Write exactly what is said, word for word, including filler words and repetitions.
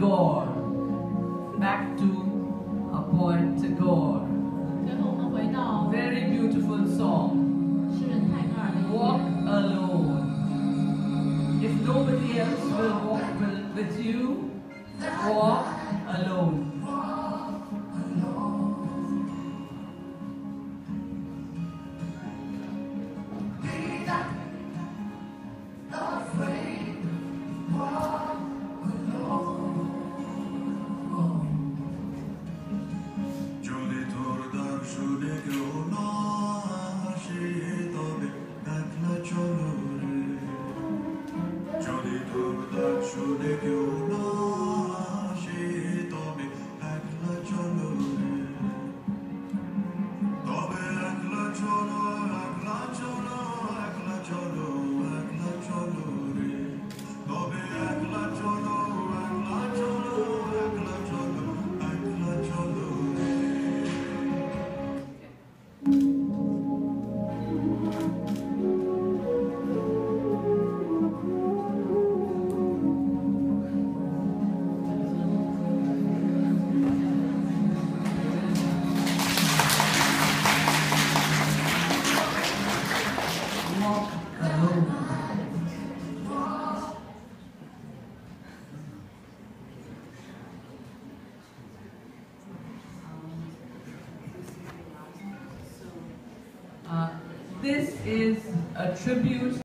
Tagore. Back to a poet Tagore. 最后我们回到 Very beautiful song. 诗人泰戈尔的音 Walk 乐。 alone. If nobody else will walk with, with you, walk alone. যদি তোর ডাক শুনে কেউ না আসে তবে একলা চলো রে যদি তোর ডাক শুনে কেউ না আসে তবে একলা চলো রে তবে একলা চলো একলা চলো একলা চলো একলা চলো রে তবে একলা চলো একলা চলো একলা চলো একলা চলো রে Walk alone. Uh, this is a tribute